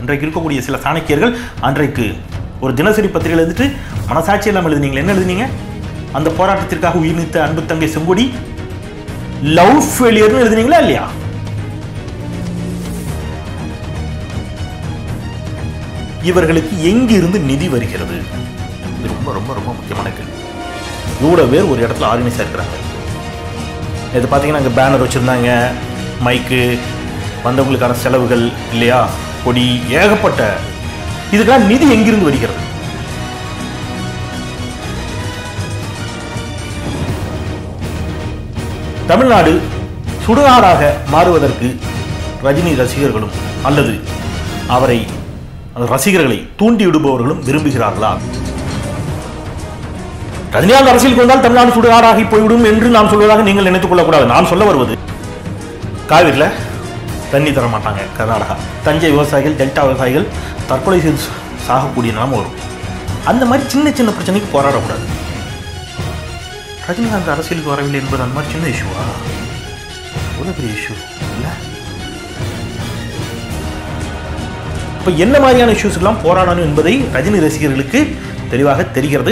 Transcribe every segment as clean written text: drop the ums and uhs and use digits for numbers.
இன்றைக்கு இருக்கக்கூடிய சில சாணக்கியர்கள் அன்றைக்கு ஒரு தினசரி பத்திரிகையில் எழுதிட்டு மனசாட்சி எல்லாம் எழுதுனீங்களே, என்ன எழுதுனீங்க? அந்த போராட்டத்திற்காக உயிர் நீத்த அன்பு தங்கை செங்கொடி லவ் ஃபெயிலியர்னு எழுதுனீங்களா இல்லையா? இவர்களுக்கு எங்கிருந்து நிதி வருகிறது? இது ரொம்ப ரொம்ப ரொம்ப முக்கியமான கேள்வி. இவ்வளவு பேர் ஒரு இடத்துல ஆர்கனைஸா இருக்கிறாங்க. இது பார்த்தீங்கன்னா அங்கே பேனர் வச்சுருந்தாங்க, மைக்கு, வந்தவங்களுக்கான செலவுகள் இல்லையா, கொடி, ஏகப்பட்ட. இதுக்கெல்லாம் நிதி எங்கிருந்து வருகிறது? தமிழ்நாடு சுடுகாடாக மாறுவதற்கு ரஜினி ரசிகர்களும் அல்லது அவரை ரசிகர்களை தூண்டி விடுபவர்களும் விரும்புகிறார்களா? ரஜினிகாந்த் அரசியலுக்கு வந்தால் தமிழ்நாடு சுடுகாடாகி போய்விடும் என்று நான் சொல்வதாக நீங்கள் நினைத்துக் கொள்ளக்கூடாது. நான் சொல்ல வருவது, காவிரியில் தண்ணி தர மாட்டாங்க கர்நாடகா, தஞ்சை விவசாயிகள், டெல்டா விவசாயிகள் தற்கொலை செய்து சாகக்கூடிய நிலைமை வரும். அந்த மாதிரி சின்ன சின்ன பிரச்சனைக்கு போராடக்கூடாது. ரஜினிகாந்த் அரசியலுக்கு வரவில்லை என்பது அந்த மாதிரி சின்ன இஷ்யூவா? ஒரு பெரிய இஷ்யூ இல்லை. இப்போ என்ன மாதிரியான இஷ்யூஸ்க்கெல்லாம் போராடணும் என்பதை ரஜினி ரசிகர்களுக்கு தெளிவாக தெரிகிறது.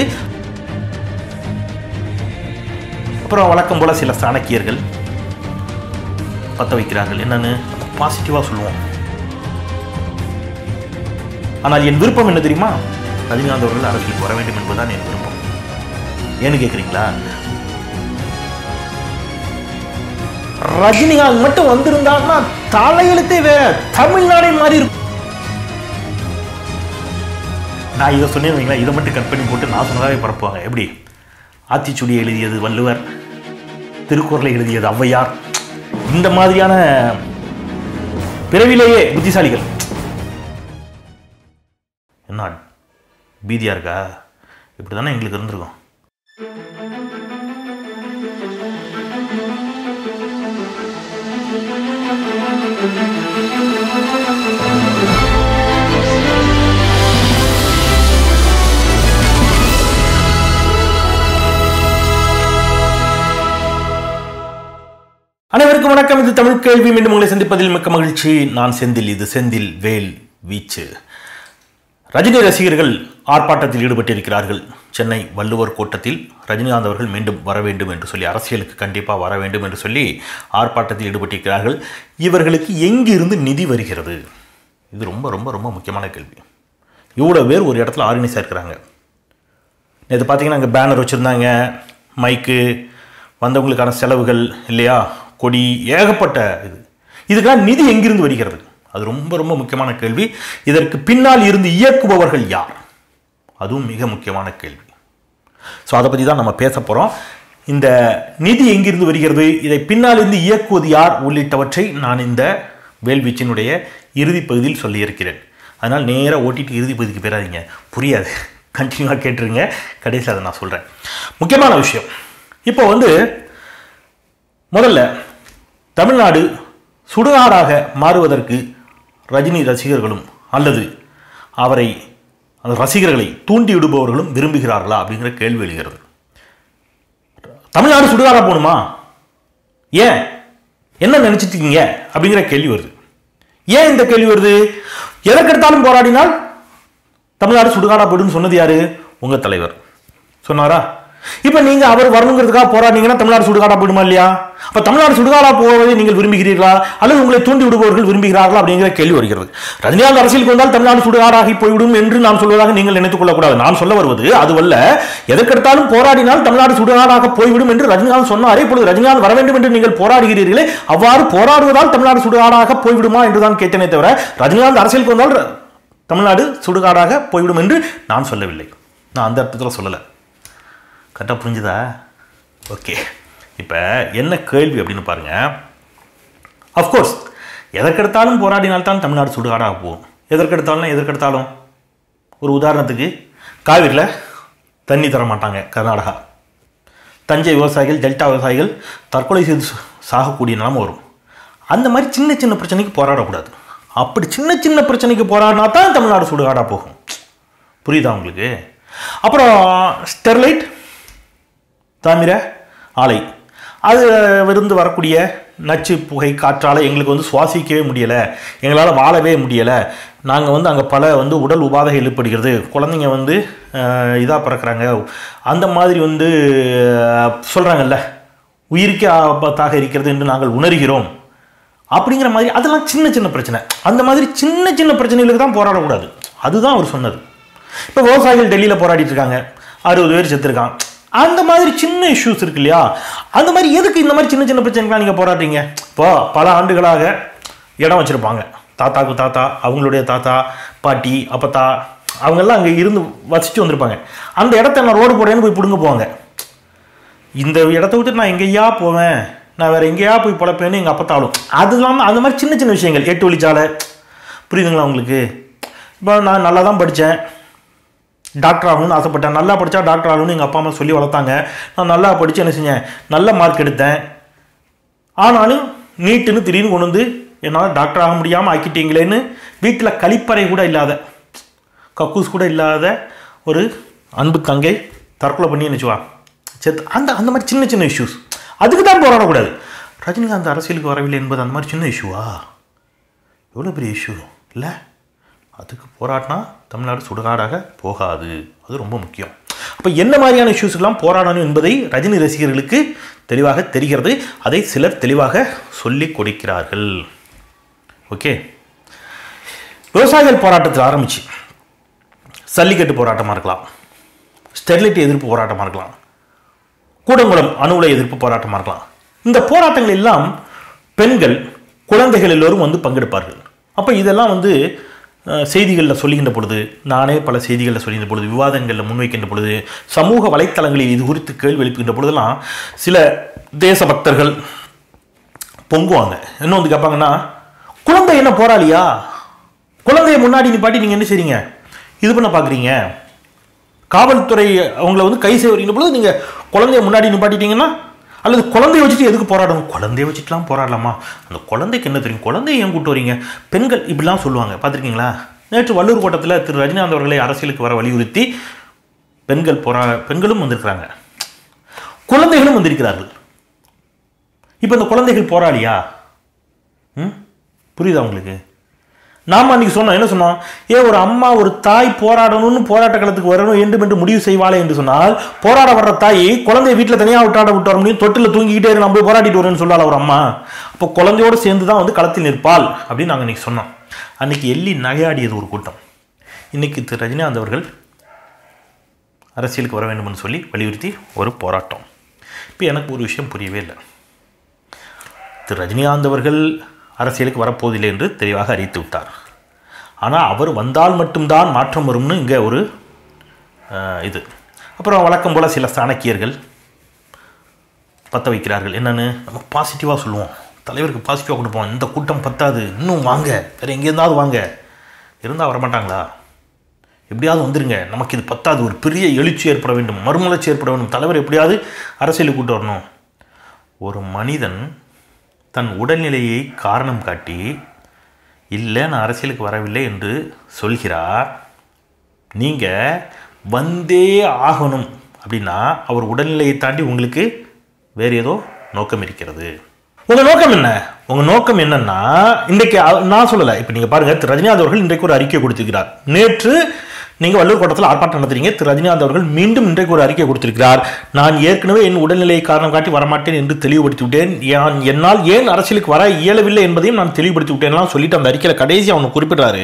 அப்புறம் வழக்கம் போல சில சாணக்கியர்கள் பற்ற வைக்கிறார்கள். என்னன்னு பாசிட்டிவா சொல்லுவோம். ஆனால் என் விருப்பம் என்ன தெரியுமா? ரஜினிகாந்த் அவர்கள் அரசியலுக்கு வர வேண்டும் என்பதுதான் என் விருப்பம். ஏன்னு கேட்குறீங்களா? ரஜினிகாந்த் மட்டும் வந்திருந்தாங்கன்னா தலையெழுத்தே வேற, தமிழ்நாடே மாறி இருக்கும். நான் இதை சொன்னேன், இதை மட்டும் கட் பண்ணி போட்டு நான் சொன்னதாகவே பரப்புவாங்க. எப்படி? ஆத்திச்சுடியை எழுதியது வள்ளுவர், திருக்குறளை எழுதியது ஔவையார், இந்த மாதிரியான பிறவிலேயே புத்திசாலிகள். என்ன பீதியா இருக்கா? இப்படிதானே எங்களுக்கு இருந்திருக்கும். அனைவருக்கும் வணக்கம். இது தமிழ் கேள்வி. மீண்டும் உங்களை சந்திப்பதில் மிக்க மகிழ்ச்சி. நான் செந்தில். இது செந்தில் வேல் வீச்சு. ரஜினி ரசிகர்கள் ஆர்ப்பாட்டத்தில் ஈடுபட்டிருக்கிறார்கள். சென்னை வள்ளுவர் கோட்டத்தில் ரஜினிகாந்த் அவர்கள் மீண்டும் வர வேண்டும் என்று சொல்லி, அரசியலுக்கு கண்டிப்பாக வர வேண்டும் என்று சொல்லி ஆர்ப்பாட்டத்தில் ஈடுபட்டிருக்கிறார்கள். இவர்களுக்கு எங்கிருந்து நிதி வருகிறது? இது ரொம்ப ரொம்ப ரொம்ப முக்கியமான கேள்வி. இவ்வளோ பேர் ஒரு இடத்துல ஆர்கனைஸாக இருக்கிறாங்க. இது பார்த்தீங்கன்னா அங்கே பேனர் வச்சுருந்தாங்க, மைக்கு, வந்தவங்களுக்கான செலவுகள் இல்லையா, கொடி, ஏகப்பட்ட. இதுக்கெல்லாம் நிதி எங்கிருந்து வருகிறது? அது ரொம்ப ரொம்ப முக்கியமான கேள்வி. இதற்கு பின்னால் இருந்து இயக்குபவர்கள் யார்? அதுவும் மிக முக்கியமான கேள்வி. ஸோ அதை பற்றி தான் நம்ம பேச போகிறோம். இந்த நிதி எங்கிருந்து வருகிறது, இதை பின்னால் இருந்து இயக்குவது யார் உள்ளிட்டவற்றை நான் இந்த வேல்வீச்சினுடைய இறுதி பகுதியில் சொல்லியிருக்கிறேன். அதனால் நேராக ஓட்டிட்டு இறுதி பகுதிக்கு போயிடாதீங்க, புரியாது. கண்டினியூவாக கேட்டுருங்க, கடைசியில் அதை நான் சொல்கிறேன். முக்கியமான விஷயம். இப்போ முதல்ல தமிழ்நாடு சுடுகாடாக மாறுவதற்கு ரஜினி ரசிகர்களும் அல்லது அவரை ரசிகர்களை தூண்டி விடுபவர்களும் விரும்புகிறார்களா அப்படிங்கிற கேள்வி எழுகிறது. தமிழ்நாடு சுடுகாடா போகணுமா? ஏன், என்ன நினைச்சிட்டு இருக்கீங்க அப்படிங்கிற கேள்வி வருது. ஏன் இந்த கேள்வி வருது? எதற்கெடுத்தாலும் போராடினால் தமிழ்நாடு சுடுகாடா போயிடுன்னு சொன்னது யாரு? உங்க தலைவர் சொன்னாரா? இப்ப நீங்க அவர் வரணுங்கிறதுக்காக போராடினீங்கன்னா தமிழ்நாடு சுடுகாடா போயிடுமா இல்லையா? அப்ப தமிழ்நாடு சுடுகாடா போவதை நீங்கள் விரும்புகிறீர்களா அல்லது உங்களை தூண்டி விடுபவர்கள் விரும்புகிறார்களா அப்படிங்கிற கேள்வி வருகிறது. ரஜினிகாந்த் அரசியலுக்கு வந்தால் தமிழ்நாடு சுடுகாடாகி போய்விடும் என்று நான் சொல்வதாக நீங்கள் நினைத்துக் கொள்ளக்கூடாது. நான் சொல்ல வருவது அதுவல்ல. எதற்கெடுத்தாலும் போராடினால் தமிழ்நாடு சுடுகாடாக போய்விடும் என்று ரஜினிகாந்த் சொன்னாரே. இப்பொழுது ரஜினிகாந்த் வர வேண்டும் என்று நீங்கள் போராடுகிறீர்களே, அவ்வாறு போராடுவதால் தமிழ்நாடு சுடுகாடாக போய்விடுமா என்றுதான் கேட்டனே தவிர ரஜினிகாந்த் அரசியலுக்கு வந்தால் தமிழ்நாடு சுடுகாடாக போய்விடும் என்று நான் சொல்லவில்லை. நான் அந்த அர்த்தத்தில் சொல்லலை. கரெக்டாக புரிஞ்சுதா? ஓகே. இப்போ என்ன கேள்வி அப்படின்னு பாருங்க. அஃப்கோர்ஸ் எதற்கெடுத்தாலும் போராடினால்தான் தமிழ்நாடு சுடுகாடாக போகும். எதற்கெடுத்தாலும் ஒரு உதாரணத்துக்கு காவிரியில் தண்ணி தர மாட்டாங்க கர்நாடகா, தஞ்சை விவசாயிகள், டெல்டா விவசாயிகள் தற்கொலை செய்து சாகக்கூடிய நிலைமை வரும். அந்த மாதிரி சின்ன சின்ன பிரச்சனைக்கு போராடக்கூடாது. அப்படி சின்ன சின்ன பிரச்சனைக்கு போராடினா தான் தமிழ்நாடு சுடுகாடாக போகும். புரியுதா உங்களுக்கு? அப்புறம் ஸ்டெர்லைட் தாமிர ஆலை, அது விருந்து வரக்கூடிய நச்சு புகை காற்றால் எங்களுக்கு சுவாசிக்கவே முடியலை, எங்களால் வாழவே முடியலை, நாங்கள் வந்து அங்கே பல வந்து உடல் உபாதைகள் ஏற்படுகிறது, குழந்தைங்க வந்து இதாக பிறக்கிறாங்க, அந்த மாதிரி வந்து சொல்கிறாங்கல்ல, உயிருக்கே ஆபத்தாக இருக்கிறது என்று நாங்கள் உணர்கிறோம் அப்படிங்கிற மாதிரி. அதெல்லாம் சின்ன சின்ன பிரச்சனை. அந்த மாதிரி சின்ன சின்ன பிரச்சனைகளுக்கு தான் போராடக்கூடாது. அதுதான் அவர் சொன்னது. இப்போ விவசாயிகள் டெல்லியில் போராடிட்டு இருக்காங்க, 60 பேர் செத்துருக்கான். அந்த மாதிரி சின்ன இஷ்யூஸ் இருக்கு இல்லையா, அந்த மாதிரி எதுக்கு இந்த மாதிரி சின்ன சின்ன பிரச்சனைகள்லாம் நீங்கள் போராடுறீங்க? இப்போ பல ஆண்டுகளாக இடம் வச்சுருப்பாங்க, தாத்தாக்கு தாத்தா, அவங்களுடைய தாத்தா, பாட்டி, அப்பத்தா, அவங்கெல்லாம் அங்கே இருந்து வசித்து வந்திருப்பாங்க. அந்த இடத்த நான் ரோடு போடுறேன்னு போய் பிடுங்க போவாங்க. இந்த இடத்த விட்டு நான் எங்கேயா போவேன், நான் வேறு எங்கேயா போய் பொழைப்பேன்னு எங்கள் அப்பத்தாலும். அது இல்லாமல் அந்த மாதிரி சின்ன சின்ன விஷயங்கள், 8 வழிச்சாலை, புரியுதுங்களா உங்களுக்கு? இப்போ நான் நல்லா தான் படித்தேன், டாக்டர் ஆகணும்னு ஆசைப்பட்டேன். நல்லா படித்தா டாக்டர் ஆகணும்னு எங்கள் அப்பா அம்மா சொல்லி வளர்த்தாங்க. நான் நல்லா படித்து என்ன செஞ்சேன், நல்ல மார்க் எடுத்தேன். ஆனாலும் நீட்டுன்னு திடீர்னு கொண்டு வந்து என்னால் டாக்டர் ஆக முடியாமல் ஆக்கிட்டீங்களேன்னு வீட்டில் கழிப்பறை கூட இல்லாத, கக்கூஸ் கூட இல்லாத ஒரு அன்பு தங்கை தற்கொலை பண்ணி நினச்சுவா செத்து. அந்த மாதிரி சின்ன சின்ன இஷ்யூஸ், அதுக்கு தான் போராடக்கூடாது. ரஜினிகாந்த் அரசியலுக்கு வரவில்லை என்பது அந்த மாதிரி சின்ன இஷ்யூவா? எவ்வளோ பெரிய இஷ்யூ இல்லை? அதுக்கு போராடினா தமிழ்நாடு சுடுகாடாக போகாது. அது ரொம்ப முக்கியம். அப்போ என்ன மாதிரியான இஷ்யூஸ்க்கெல்லாம் போராடணும் என்பதை ரஜினி ரசிகர்களுக்கு தெளிவாக தெரிகிறது. அதை சிலர் தெளிவாக சொல்லிக் கொடுக்கிறார்கள். ஓகே, விவசாயிகள் போராட்டத்தில் ஆரம்பிச்சு சல்லிக்கட்டு போராட்டமாக இருக்கலாம், ஸ்டெர்லைட் எதிர்ப்பு போராட்டமாக இருக்கலாம், கூடங்குளம் அணு உலை எதிர்ப்பு போராட்டமாக இருக்கலாம். இந்த போராட்டங்கள் எல்லாம் பெண்கள், குழந்தைகள் எல்லோரும் வந்து பங்கெடுப்பார்கள். அப்போ இதெல்லாம் வந்து செய்திகளில் சொல்லுகின்ற பொழுது, நானே பல செய்திகளில் சொல்லுகின்ற பொழுது, விவாதங்களில் முன்வைக்கின்ற பொழுது, சமூக வலைத்தளங்களில் இது குறித்து கேள்வி எழுப்புகின்ற பொழுதெல்லாம் சில தேசபக்தர்கள் பொங்குவாங்க. என்ன வந்து கேட்பாங்கன்னா, குழந்தை என்ன போராளியா? குழந்தைய முன்னாடி நிப்பாட்டி நீங்கள் என்ன செய்றீங்க, இது பண்ண பார்க்குறீங்க? காவல்துறை அவங்கள வந்து கை செய்வீங்க பொழுது நீங்கள் குழந்தைய முன்னாடி நிப்பாட்டிட்டீங்கன்னா, அல்லது குழந்தைய வச்சுட்டு எதுக்கு போராடணும்? குழந்தைய வச்சுட்டுலாம் போராடலாமா? அந்த குழந்தைக்கு என்ன தெரியும்? குழந்தைய ஏன் கூட்டு வரீங்க? பெண்கள் இப்படிலாம் சொல்லுவாங்க, பார்த்துருக்கீங்களா? நேற்று வள்ளூர் கோட்டத்தில் திரு ரஜினிகாந்த் அவர்களை அரசியலுக்கு வர வலியுறுத்தி பெண்களும் வந்திருக்கிறாங்க, குழந்தைகளும் வந்திருக்கிறார்கள். இப்போ இந்த குழந்தைகள் போராளியா? புரியுதா உங்களுக்கு? நாம் அன்றைக்கி சொன்னோம், என்ன சொன்னோம்? ஒரு அம்மா, ஒரு தாய் போராடணும்னு போராட்ட களத்துக்கு வரணும் என்று முடிவு செய்வாளே என்று சொன்னால், போராட வர்ற தாய் குழந்தைய வீட்டில் தனியாக விட்டு வர முடியும்? தொட்டில் தூங்கிக்கிட்டே நம்ம போய் போராடிட்டு வரேன்னு சொல்லால் ஒரு அம்மா. அப்போ குழந்தையோடு சேர்ந்து தான் வந்து களத்தில் நிற்பாள் அப்படின்னு நாங்கள் இன்றைக்கி சொன்னோம். அன்றைக்கி எள்ளி நகையாடியது ஒரு கூட்டம். இன்றைக்கி திரு ரஜினிகாந்த் அவர்கள் அரசியலுக்கு வர வேண்டும்னு சொல்லி வலியுறுத்தி ஒரு போராட்டம். இப்போ எனக்கு ஒரு விஷயம் புரியவே இல்லை. திரு ரஜினிகாந்த் அவர்கள் அரசியலுக்கு வரப்போவதில்லை என்று தெளிவாக அறிவித்து விட்டார். ஆனால் அவர் வந்தால் மட்டும்தான் மாற்றம் வரும்னு இங்கே ஒரு இது. அப்புறம் வழக்கம் போல் சில சாணக்கியர்கள் பற்ற வைக்கிறார்கள். என்னென்னு நம்ம பாசிட்டிவாக சொல்லுவோம், தலைவருக்கு பாசிட்டிவாக கொடுப்போம். இந்த கூட்டம் பத்தாது, இன்னும் வாங்க, வேறு எங்கேருந்தாவது வாங்க. இருந்தால் வரமாட்டாங்களா? எப்படியாவது வந்துருங்க, நமக்கு இது பத்தாது, ஒரு பெரிய எழுச்சி ஏற்பட வேண்டும், மறுமலர்ச்சி ஏற்பட வேண்டும், தலைவர் எப்படியாவது அரசியலுக்கு கூட்டு வரணும். ஒரு மனிதன் தன் உடல்நிலையை காரணம் காட்டி இல்லை நான் அரசியலுக்கு வரவில்லை என்று சொல்கிறார். நீங்கள் வந்தே ஆகணும் அப்படின்னா அவர் உடல்நிலையை தாண்டி உங்களுக்கு வேறு ஏதோ நோக்கம் இருக்கிறது. உங்கள் நோக்கம் என்ன? உங்கள் நோக்கம் என்னன்னா, இன்றைக்கு நான் சொல்லலை, இப்போ நீங்கள் பாருங்கள், திரு ரஜினிகாந்த் அவர்கள் இன்றைக்கு ஒரு அறிக்கை கொடுத்திருக்கிறார். நேற்று நீங்கள் வள்ளூர் கோட்டத்தில் ஆர்ப்பாட்டம் நடத்துறீங்க, திரு ரஜினிகாந்த் அவர்கள் மீண்டும் இன்றைக்கு ஒரு அறிக்கை கொடுத்திருக்கிறார். நான் ஏற்கனவே என் உடல்நிலையை காரணம் காட்டி வரமாட்டேன் என்று தெளிவுபடுத்தி விட்டேன், என்னால் ஏன் அரசியலுக்கு வர இயலவில்லை என்பதையும் நான் தெளிவுபடுத்தி விட்டேன்லாம் சொல்லிட்டு அந்த அறிக்கையில் கடைசி அவனை குறிப்பிட்டாரு.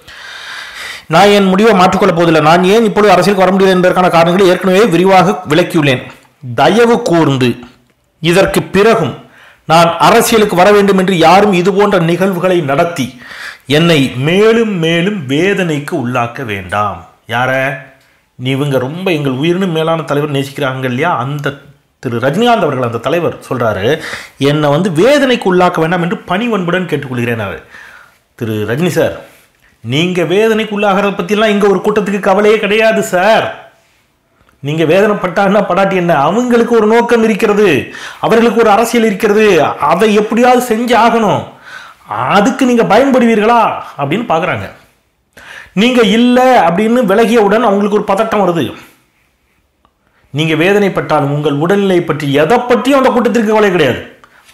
நான் என் முடிவை மாற்றிக்கொள்ளப் போவதில்லை, நான் ஏன் இப்பொழுது அரசியலுக்கு வர முடியாது என்பதற்கான காரணங்களை ஏற்கனவே விரிவாக விளக்கியுள்ளேன். தயவு கூர்ந்து இதற்கு பிறகும் நான் அரசியலுக்கு வர வேண்டும் என்று யாரும் இது போன்ற நிகழ்வுகளை நடத்தி என்னை மேலும் மேலும் வேதனைக்கு உள்ளாக்க வேண்டாம். யார? இவங்க ரொம்ப எங்கள் உயிரினு மேலான தலைவர் நேசிக்கிறாங்க இல்லையா, அந்த திரு ரஜினிகாந்த் அவர்கள், அந்த தலைவர் சொல்கிறாரு, என்னை வந்து வேதனைக்கு உள்ளாக்க வேண்டாம் என்று பணிவன்புடன் கேட்டுக்கொள்கிறேன். திரு ரஜினி சார், நீங்கள் வேதனைக்கு உள்ளாகிறத பற்றிலாம் இங்கே ஒரு கூட்டத்துக்கு கவலையே கிடையாது சார். நீங்கள் வேதனைப்பட்டான்னா படாட்டி என்ன, அவங்களுக்கு ஒரு நோக்கம் இருக்கிறது, அவர்களுக்கு ஒரு அரசியல் இருக்கிறது, அதை எப்படியாவது செஞ்சு ஆகணும், அதுக்கு நீங்கள் பயன்படுவீர்களா அப்படின்னு பார்க்குறாங்க. நீங்கள் இல்லை அப்படின்னு விலகியவுடன் அவங்களுக்கு ஒரு பதட்டம் வருது. நீங்கள் வேதனைப்பட்டாலும் உங்கள் உடல்நிலை பற்றி எதை பற்றியும் அந்த கூட்டத்திற்கு கவலை கிடையாது.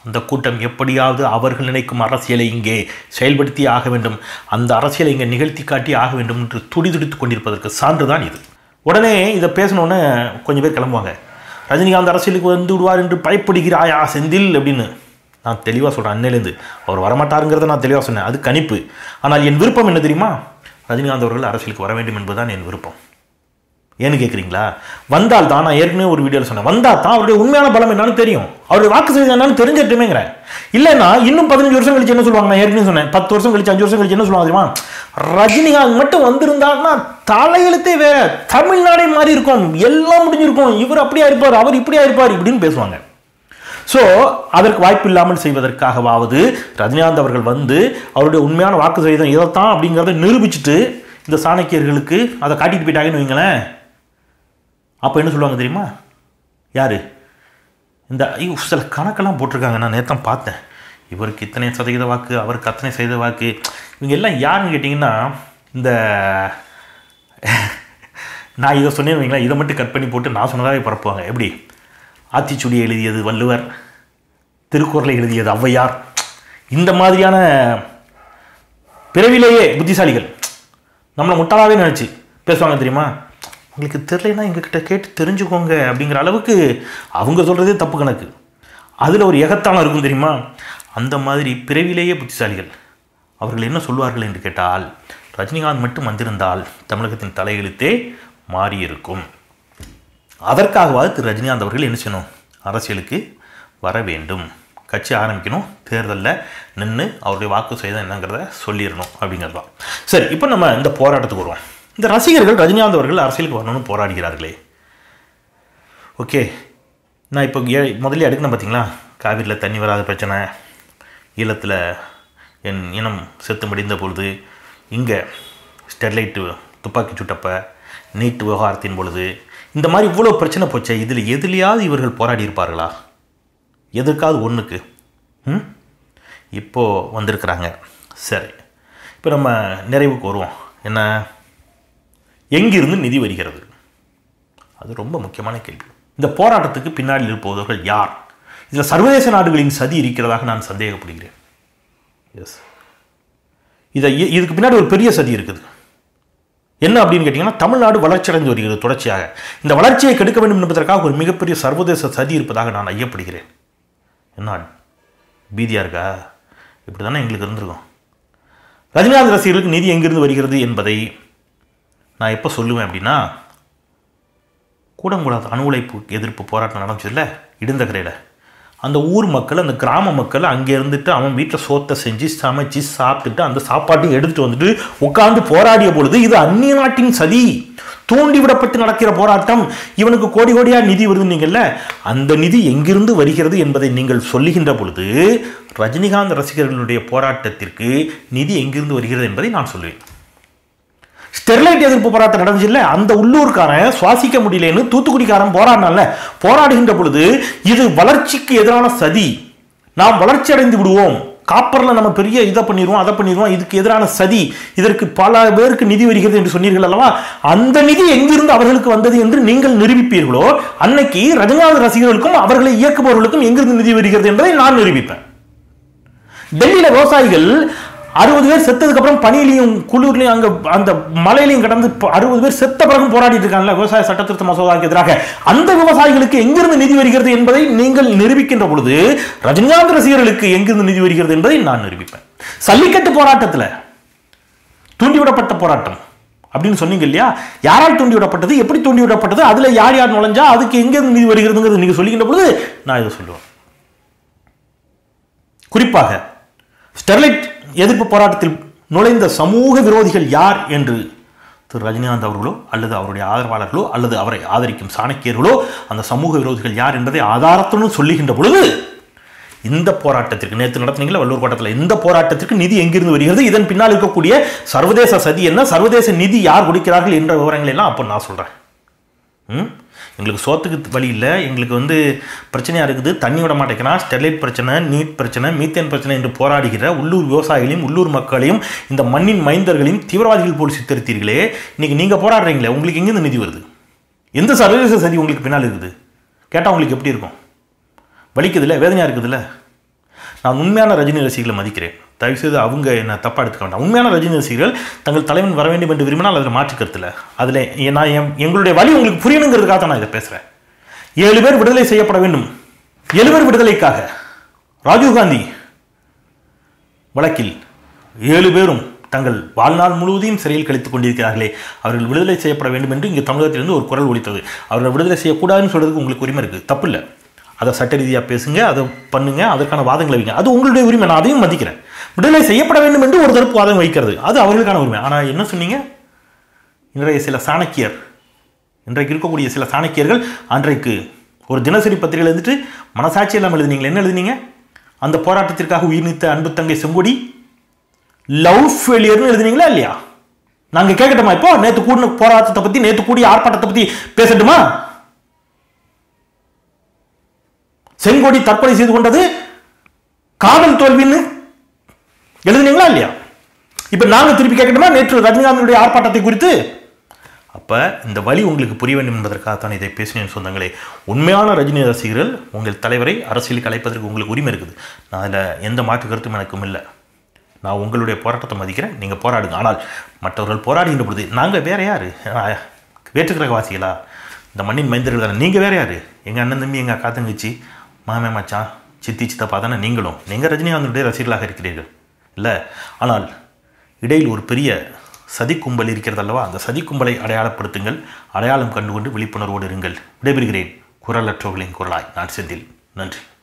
அந்த கூட்டம் எப்படியாவது அவர்கள் நினைக்கும் அரசியலை இங்கே செயல்படுத்தி ஆக வேண்டும், அந்த அரசியலை இங்கே நிகழ்த்தி காட்டி ஆக வேண்டும் என்று துடிதுடித்து கொண்டிருப்பதற்கு சான்றுதான் இது. உடனே இதை பேசணுன்னு கொஞ்சம் பேர் கிளம்புவாங்க. ரஜினிகாந்த் அரசியலுக்கு வந்து விடுவார் என்று பயப்படுகிறாயா செந்தில் அப்படின்னு. நான் தெளிவாக சொல்கிறேன், அன்னையிலேருந்து அவர் வரமாட்டாருங்கிறத நான் தெளிவாக சொன்னேன். அது கணிப்பு. ஆனால் என் விருப்பம் என்ன தெரியுமா? ரஜினிகாந்த் அவர்கள் அரசியலுக்கு வர வேண்டும் என்பதுதான் என் விருப்பம். ஏன்னு கேட்குறீங்களா? வந்தால் தான், நான் ஏற்கனவே ஒரு வீடியோவில் சொன்னேன், வந்தால் தான் அவருடைய உண்மையான பலம் என்னன்னு தெரியும், அவருடைய வாக்கு செய்தி என்னன்னு தெரிஞ்சிட்டுமேங்கிறேன். இல்லைன்னா இன்னும் 15 வருஷம் கழிச்சு என்ன சொல்லுவாங்க? நான் ஏற்கனவே சொன்னேன், 10 வருஷம் கழிச்சு 5 வருஷம் கழிச்சு என்ன சொல்லுவாங்க தெரியுமா? ரஜினிகாந்த் மட்டும் வந்திருந்தாருன்னா தலையெழுத்தே வேற, தமிழ்நாடே மாறி இருக்கும், எல்லாம் முடிஞ்சிருக்கும், இவர் அப்படியா இருப்பார், அவர் இப்படியா இருப்பார் இப்படின்னு பேசுவாங்க. ஸோ அதற்கு வாய்ப்பு இல்லாமல் செய்வதற்காகவாவது ரஜினிகாந்த் அவர்கள் வந்து அவருடைய உண்மையான வாக்கு செய்தம் இதைத்தான் அப்படிங்கிறத நிரூபிச்சுட்டு இந்த சாணக்கியர்களுக்கு அதை காட்டிட்டு போயிட்டாங்கன்னு வைங்களேன். அப்போ என்ன சொல்லுவாங்க தெரியுமா? யார் இந்த சில கணக்கெல்லாம் போட்டிருக்காங்க, நான் நேற்று பார்த்தேன், இவருக்கு இத்தனை சதவீத வாக்கு, அவருக்கு அத்தனை சதவீத வாக்கு. இவங்க எல்லாம் யாருன்னு கேட்டிங்கன்னா, இந்த நான் இதை சொன்னேன்னு வைங்களேன், இதை மட்டும் கட் பண்ணி போட்டு நான் சொன்னதாகவே பரப்புவாங்க. எப்படி? ஆத்திச்சூடியை எழுதியது வள்ளுவர், திருக்குறளை எழுதியது ஔவையார், இந்த மாதிரியான பிறவிலேயே புத்திசாலிகள் நம்மளை முட்டாளாவே நினச்சி பேசுவாங்க தெரியுமா? உங்களுக்கு தெரியலைன்னா எங்ககிட்ட கேட்டு தெரிஞ்சுக்கோங்க அப்படிங்கிற அளவுக்கு அவங்க சொல்கிறதே தப்பு கணக்கு. அதில் ஒரு எகத்தானம் இருக்கும் தெரியுமா? அந்த மாதிரி பிறவிலேயே புத்திசாலிகள் அவர்கள் என்ன சொல்வார்கள் என்று கேட்டால், ரஜினிகாந்த் மட்டும் வந்திருந்தால் தமிழகத்தின் தலையெழுத்தே மாறியிருக்கும், அதற்காகவாது திரு ரஜினிகாந்த் அவர்கள் என்ன செய்யணும்? அரசியலுக்கு வர வேண்டும், கட்சி ஆரம்பிக்கணும், தேர்தலில் நின்று அவருடைய வாக்கு செய்த என்னங்கிறத சொல்லிடணும் அப்படிங்கிறது தான். சரி, இப்போ நம்ம இந்த போராட்டத்துக்கு வருவோம். இந்த ரசிகர்கள் ரஜினிகாந்த் அவர்கள் அரசியலுக்கு வரணும்னு போராடுகிறார்களே, ஓகே, நான் இப்போ முதல்ல எடுக்கணும் பார்த்தீங்களா? காவிரியில் தண்ணி வராத பிரச்சனை, ஈழத்தில் என் இனம் செத்து முடிந்த பொழுது, இங்கே ஸ்டெர்லைட்டு துப்பாக்கி சுட்டப்ப, நீட் விவகாரத்தின் பொழுது, இந்த மாதிரி இவ்வளோ பிரச்சனை போச்சே, இதில் எதுலையாவது இவர்கள் போராடி இருப்பார்களா? எதற்காவது ஒன்றுக்கு இப்போது வந்திருக்கிறாங்க. சரி, இப்போ நம்ம நிறைவுக்கு வருவோம். என்ன, எங்கிருந்து நிதி வருகிறது? அது ரொம்ப முக்கியமான கேள்வி. இந்த போராட்டத்துக்கு பின்னாடி இருப்பவர்கள் யார்? இதில் சர்வதேச நாடுகளின் சதி இருக்கிறதாக நான் சந்தேகப்படுகிறேன். எஸ், இதுக்கு பின்னாடி ஒரு பெரிய சதி இருக்குது. என்ன அப்படின்னு கேட்டிங்கன்னா, தமிழ்நாடு வளர்ச்சி அடைந்து வருகிறது தொடர்ச்சியாக. இந்த வளர்ச்சியை கெடுக்க வேண்டும் என்பதற்காக ஒரு மிகப்பெரிய சர்வதேச சதி இருப்பதாக நான் ஐயப்படுகிறேன். என்ன பீதியாக இருக்கா? இப்படி தானே எங்களுக்கு இருந்திருக்கும். ரஜினிகாந்த் ரசிகர்களுக்கு நிதி எங்கிருந்து வருகிறது என்பதை நான் எப்போ சொல்லுவேன் அப்படின்னா, கூடங்குளம் அணு உலைப்பு எதிர்ப்பு போராட்டம் நடந்துச்சுல்ல இடுந்தகரையில், அந்த ஊர் மக்கள், அந்த கிராம மக்கள் அங்கே இருந்துட்டு அவன் வீட்டில் சோத்தை செஞ்சு சமைச்சு சாப்பிட்டுட்டு அந்த சாப்பாட்டையும் எடுத்துகிட்டு வந்துட்டு உட்காந்து போராடிய பொழுது, இது அந்நிய நாட்டின் சதி, தூண்டிவிடப்பட்டு நடக்கிற போராட்டம், இவனுக்கு கோடி கோடியாக நிதி வருதுன்னீங்கல்ல, அந்த நிதி எங்கிருந்து வருகிறது என்பதை நீங்கள் சொல்லுகின்ற பொழுது, ரஜினிகாந்த் ரசிகர்களுடைய போராட்டத்திற்கு நிதி எங்கிருந்து வருகிறது என்பதை நான் சொல்லுவேன். ஸ்டெர்லைட் எதிர்ப்பு போராட்டம் நடந்துச்சு இல்லை, அந்த உள்ளூர்காரன் சுவாசிக்க முடியலன்னு தூத்துக்குடிக்காரன் போராடினால, போராடுகின்ற பொழுது இது வளர்ச்சிக்கு எதிரான சதி, நாம் வளர்ச்சி அடைந்து விடுவோம், காப்பரில் நம்ம பெரிய இதை பண்ணிடுவோம் அதை பண்ணிடுவோம், இதுக்கு எதிரான சதி, இதற்கு பல பேருக்கு நிதி வருகிறது என்று சொன்னீர்கள் அல்லவா, அந்த நிதி எங்கிருந்து அவர்களுக்கு வந்தது என்று நீங்கள் நிரூபிப்பீர்களோ, அன்னைக்கு ரஜினிகாந்த் ரசிகர்களுக்கும் அவர்களை இயக்குபவர்களுக்கும் எங்கிருந்து நிதி வருகிறது என்பதை நான் நிரூபிப்பேன். டெல்லியில விவசாயிகள் 60 பேர் செத்ததுக்கு அப்புறம் பனியிலையும் குளிர்லையும் அங்க அந்த மலையிலையும் கடந்து 60 பேர் செத்த பிறகு போராடிட்டு இருக்காங்க விவசாய சட்டத்திருத்த மசோதாவுக்கு எதிராக. அந்த விவசாயிகளுக்கு எங்கிருந்து நிதி வருகிறது என்பதை நீங்கள் நிரூபிக்கின்ற பொழுது, ரஜினிகாந்த் ரசிகர்களுக்கு எங்கிருந்து நிதி வருகிறது என்பதை நான் நிரூபிப்பேன். சல்லிக்கட்டு போராட்டத்தில் தூண்டிவிடப்பட்ட போராட்டம் அப்படின்னு சொன்னீங்க இல்லையா, யாரால் தூண்டிவிடப்பட்டது, எப்படி தூண்டிவிடப்பட்டது, அதுல யார் யார் நுழைஞ்சா, அதுக்கு எங்கிருந்து நிதி வருகிறதுங்கிறது நீங்க சொல்லுகின்ற பொழுது நான் இதை சொல்லுவேன். குறிப்பாக ஸ்டெர்லைட் எதிர்ப்பு போராட்டத்தில் நுழைந்த சமூக விரோதிகள் யார் என்று திரு ரஜினிகாந்த் அவர்களோ அல்லது அவருடைய ஆதரவாளர்களோ அல்லது அவரை ஆதரிக்கும் சாணக்கியர்களோ அந்த சமூக விரோதிகள் யார் என்பதை ஆதாரத்துடன் சொல்லுகின்ற பொழுது, இந்த போராட்டத்திற்கு நேற்று நடத்தினீங்களா வள்ளூர் கோட்டத்தில், இந்த போராட்டத்திற்கு நிதி எங்கிருந்து வருகிறது, இதன் பின்னால் இருக்கக்கூடிய சர்வதேச சதி என்ன, சர்வதேச நிதி யார் கொடுக்கிறார்கள் என்ற விவரங்கள் எல்லாம் அப்போ நான் சொல்றேன். எங்களுக்கு சோத்துக்கு வழி இல்லை, எங்களுக்கு பிரச்சனையாக இருக்குது, தண்ணி விட மாட்டேங்கிறான், ஸ்டெர்லைட் பிரச்சனை, நீட் பிரச்சனை, மீத்தேன் பிரச்சனை என்று போராடுகிற உள்ளூர் விவசாயிகளையும் உள்ளூர் மக்களையும் இந்த மண்ணின் மைந்தர்களையும் தீவிரவாதிகள் போல் சித்தரித்தீர்களே, இன்னைக்கு நீங்கள் போராடுறீங்களே, உங்களுக்கு எங்கேருந்து நிதி வருது, எந்த சர்வதேச சதி உங்களுக்கு பின்னால் இருக்குது கேட்டால் உங்களுக்கு எப்படி இருக்கும்? வலிக்குதுல்ல, வேதனையாக இருக்குதுல்ல. நான் உண்மையான ரஜினி ரசிகர்களை மதிக்கிறேன். தயவுசெய்து அவங்க என்ன தப்பாக எடுத்துக்க வேண்டாம். உண்மையான ரஜினி ரசிகர்கள் தங்கள் தலைவன் வர வேண்டும் என்று விரும்பினால் அதில் மாற்றுக்கருத்தில் அதில் நான் எங்களுடைய வழி உங்களுக்கு புரியணுங்கிறதுக்காக தான் நான் இதை பேசுகிறேன். 7 பேர் விடுதலை செய்யப்பட வேண்டும். 7 பேர் விடுதலைக்காக ராஜீவ்காந்தி வழக்கில் 7 பேரும் தங்கள் வாழ்நாள் முழுவதையும் சிறையில் கழித்துக் கொண்டிருக்கிறார்களே, அவர்கள் விடுதலை செய்யப்பட வேண்டும் என்று இங்கே தமிழகத்திலிருந்து ஒரு குரல் ஒலித்தது. அவர்கள் விடுதலை செய்யக்கூடாதுன்னு சொல்றதுக்கு உங்களுக்கு உரிமை இருக்குது, தப்பு இல்லை. அதை சட்ட ரீதியாக பேசுங்க, அதை பண்ணுங்க, அதற்கான வாதங்களை வைங்க, அது உங்களுடைய உரிமை, நான் அதையும் மதிக்கிறேன். விடுதலை செய்யப்பட வேண்டும் என்று ஒரு தரப்பு வாதம் வைக்கிறது, அது அவர்களுக்கான உரிமை. ஆனால் என்ன சொன்னீங்க, இன்றைய சில சாணக்கியர், இன்றைக்கு இருக்கக்கூடிய சில சாணக்கியர்கள் அன்றைக்கு ஒரு தினசரி பத்திரிகையில் இருந்துட்டு மனசாட்சி எல்லாம் எழுதினீங்களே, என்ன எழுதினீங்க? அந்த போராட்டத்திற்காக உயிர் நீத்த அன்பு தங்கை செங்கொடி லவ் ஃபெயிலியர்னு எழுதினீங்களா இல்லையா? நாங்க கேட்கட்டுமா? இப்போ நேற்று கூடின போராட்டத்தை பத்தி, நேற்று கூடிய ஆர்ப்பாட்டத்தை பத்தி பேசட்டுமா? செங்கொடி தற்கொலை செய்து கொண்டது காதல் தோல்வின்னு எழுதினீங்களா இல்லையா? இப்ப நாங்க திருப்பி கேட்கட்டுமா நேற்று ரஜினிகாந்தினுடைய ஆர்ப்பாட்டத்தை குறித்து? அப்ப இந்த வழி உங்களுக்கு புரிய வேண்டும் என்பதற்காகத்தான் இதை பேசினேன் சொந்தங்களே. உண்மையான ரஜினி ரசிகர்கள் உங்கள் தலைவரை அரசியலுக்கு அழைப்பதற்கு உங்களுக்கு உரிமை இருக்குது. நான் அதில் எந்த மாற்று கருத்தும் எனக்கும் இல்லை. நான் உங்களுடைய போராட்டத்தை மதிக்கிறேன், நீங்கள் போராடுங்க. ஆனால் மற்றவர்கள் போராடுகின்ற பொழுது நாங்கள் வேற யார்? வேற்றுக்கிரகவாசிகளா? இந்த மண்ணின் மைந்தர்கள் தானே. நீங்கள் வேற யார்? எங்கள் அண்ணன் தம்பி, எங்கள் அக்கா தங்கச்சி, மாமே மச்சான், சித்தி சித்தப்பா தானே நீங்களும். நீங்கள் ரஜினிகாந்தனுடைய ரசிகர்களாக இருக்கிறீர்கள் இல்லை? ஆனால் இடையில் ஒரு பெரிய சதி கும்பல் இருக்கிறது அல்லவா? அந்த சதி கும்பலை அடையாளப்படுத்துங்கள், அடையாளம் கண்டுகொண்டு விழிப்புணர்வோடு இருங்கள். விடைபெறுகிறேன். குரலற்றவர்களின் குரலாய் நான் செந்தில். நன்றி.